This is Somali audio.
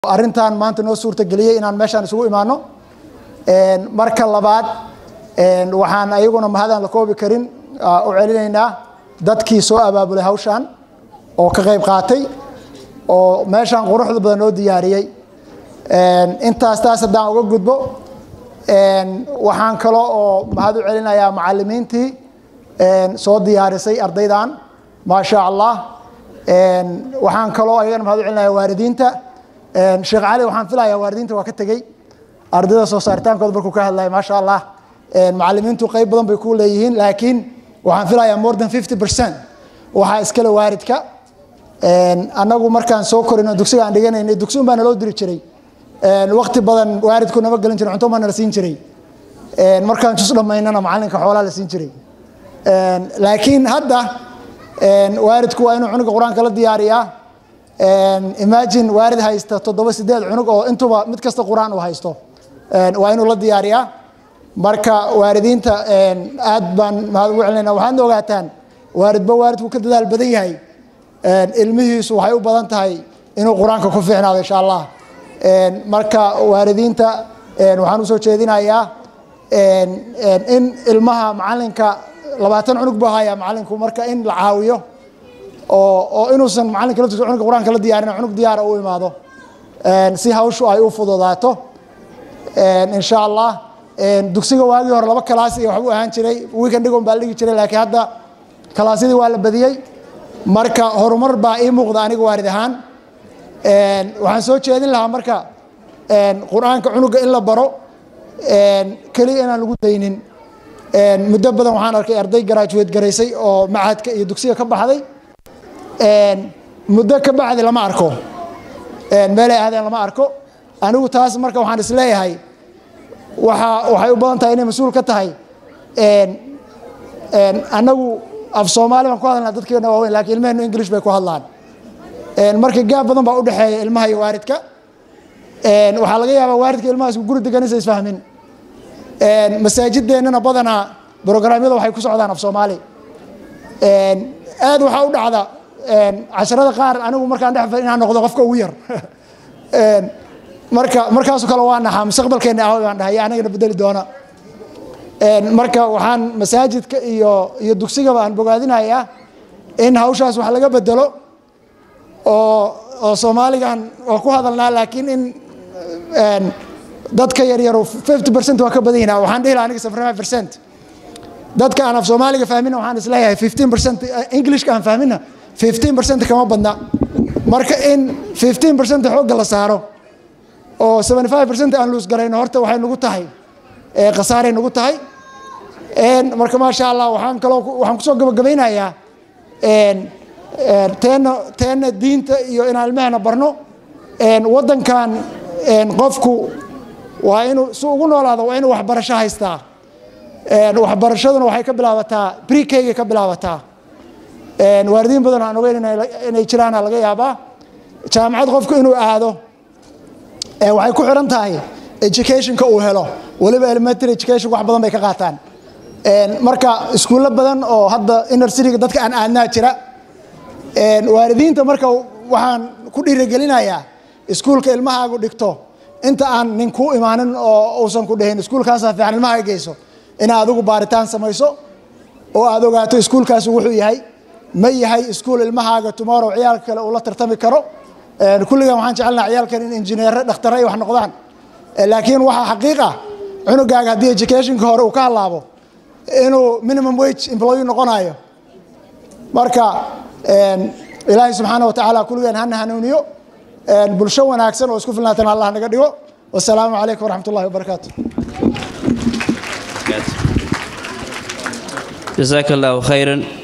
arrintan maanta noo suurta galiyay inaan meeshaan isugu imaano marka labaad waxaan ayaguna mahadaan la koobi karin u celinaynaa dadkii soo abaabulay hawshan oo ka qayb qaatay oo meeshaan quruxda badan noo diyaariyay intaas hadaan uga gudbo waxaan kale oo mahad u celinayaa macallimiintii soo diyaarisay ardaydan ma sha Allah waxaan kale oo ayagana mahad u celinayaa waalidiinta Sheekh Ali waxaan filayaa waalidiinta waa ka tagay ardayda soo saaritaankooda markuu ka hadlay ma sha Allah macallimiintu qayb badan bay ku leeyihiin laakiin waxaan filayaa more than 50% waxa iskala waalidka anagu markaan soo korino dugsiga aan dhiganaynay dugsiga baan loo diri jiray waqti badan waalidku nama galin jiray cunto ma nala siin jiray markaan jus dhamaynana macallinka xoolaha la siin jiray laakiin hadda waalidku waa inuu cunuga quraanka la diyaariyaa imagine waalid haysta 7-8 cunug oo intuba mid kasta quraan uu haysto waa inuu la diyaariyaa marka waalidiinta aad baan mahad ugu celinayna waxaan ogaataan waalidku ka dadaal badan yahay ilmihiisu waxay u badan tahay inuu quraanka ku fiicnaado insha Allah marka waalidiinta waxaan u soo jeedinayaa in ilmaha macallinka 20 cunug buu hayaa macallinku marka in la caawiyo oo inuusan macallinka la tuso cunugga quraanka la diyaarin cunug diyaar u imaado si hawshu ay u fududaato insha Allah dugsiga waagii hore 2 class iyo wax uu ahaan jiray weekend dhigoon baa dhigi jiray laakiin hadda kalaasyadii waa la badiyay marka horumar baa ii muuqda aniga waalid ahaan waxaan soo jeedin lahaa marka quraanka cunugga in la baro kaliya inaan lagu daynin muddo badan waxaan arkay arday graduate gareysay oo macadka iyo dugsiga ka baxday muddo ka bacdi lama arko meel ay aadeen lama arko anigu taas marka waxaan isleeyahay waxay u badan tahay inay mas'uul ka tahay anagu af Soomaali baan ku hadalnaa dadkeena waaweyn laakiin ilmaheenu English bay ku hadlaan marka gaab badan baa u dhaxeeya ilmaha iyo waalidka waxa laga yaabaa waalidka ilmahaas guri deganaysa isfahmin masaajideenana badana programyada waxay ku socdaan af Soomaali aad waxa u dhacda casharada qaar anigu markaan dhex inaan noqdo qofka ugu yar markaas kale waa naxaa mustaqbalkeena ah waan dhahay aniga bedeli doona marka waxaan masaajidka iyo dugsiga baan bogaadinayaa in hawshaas wax laga bedelo oo Soomaaligan oo ku hadalnaa laakiin in dadka yar 50% waa ka badan yahay waxaan dhihi lahaa aniga 75% dadka aan af Soomaaliga fahmin waxaan isleeyahay 15% English ka aan fahmina 15% kama badna marka in 15% xoog la saaro oo 75% aan loos garayno horta waxay nagu tahay qasaare nagu tahay marka ma sha Allah waxaan ku soo gabagabeynayaa teena diinta iyo in ilmaha barno wadankan qofku waa inuu soo ugu noolaado waa inuu waxbarasho haystaa waxbarashaduna waxay ka bilaabataa pre-K ka bilaabataa waalidiin badan aan ogeyn inay jiraan laga yaabaa jaamacad qofku inuu aado waxay ku xiran tahay education-ka uu helo waliba elementary education wax badan bay ka qaataan marka iskuulo badan oo hadda inner city dadka aan aadnaa jira waalidiinta marka waxaan ku dhiirigelinayaa iskuulka ilmahaagu dhigto inta aan nin ku imaanin oo uusan ku dhahin iskuulkaas fiican ilmaha geyso in aad ugu baaritaan samayso oo aad ogaato iskuulkaas wuxuu yahay ma yahay iskuul ilmahaaga tomorrow ciyaalka kale uu la tartami karo kulligan waxaan jecelnahay ciyaalkan in engineer dhakhtar ay wax noqdaan laakiin waxa xaqiiqa cunugaaga hadii education-ka hore uu ka halaabo inuu minimum wage employee noqonayo marka ilaahay subxaanahu wa ta'aala kulligan hana hanuuniyo bulsho wanaagsan oo isku filnaatan Allah naga dhigo wassalaamu calaykum waraxmatullaahi wabarakaatuh jazakallahu khayran